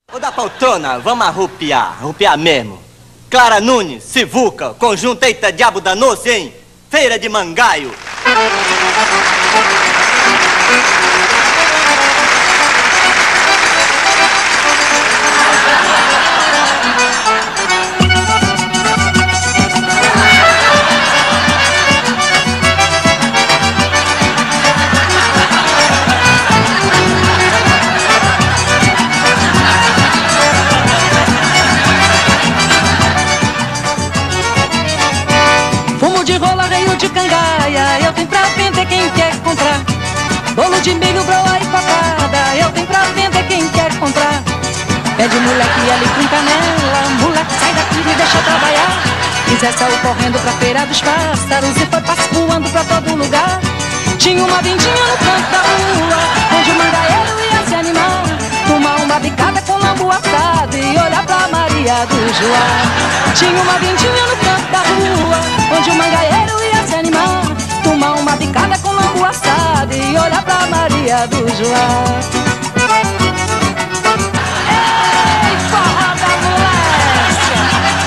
Ô da poltrona, vamos arrupiar mesmo. Clara Nunes, Sivuca, conjunto Eita Diabo Danou-se, hein? Feira de Mangaio. Fumo de rola, reio de cangaia, eu tenho pra vender quem quer comprar. Bolo de milho, broa e cocada, eu tenho pra vender quem quer comprar. Pé de moleque ali com canela, moleque sai daqui e me deixa trabalhar. Zé saiu correndo pra feira dos pássaros e foi passo voando pra todo lugar. Tinha uma vindinha no canto da rua, onde o mangaeiro ia se animar. Tomar uma bicada com lambu assado e olhar pra Maria do Joá. Tinha uma vindinha no canto da rua, onde o mangaeiro ia se animar. Tomar uma bicada com lambu assado e olhar pra Maria do Joá. Ei, forró da moléstia!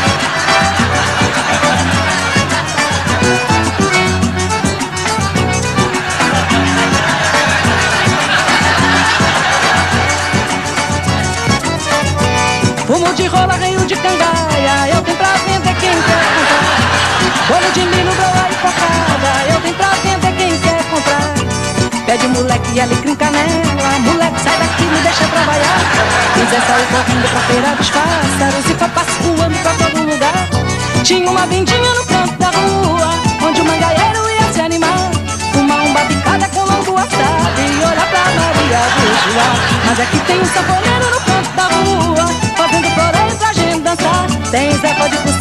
Fumo de rola, reio de cangaia, eu tenho pra vender quem quer comprar. Bolo de milho, broa e cocada, eu tenho pra vender quem quer comprar. Pé de moleque e alecrim canela, moleque sai daqui, me deixa trabalhar. Zé saiu correndo pra feira dos pássaros e foi passo voando pra todo lugar. Tinha uma vindinha no canto da rua, onde o mangaeiro ia se animar. Tomar uma bicada com lambu assado e olhar pra Maria do Joá. Mas aqui tem um sanfoneiro no canto da rua, fazendo floreio pra gente dançar. Tem Zé de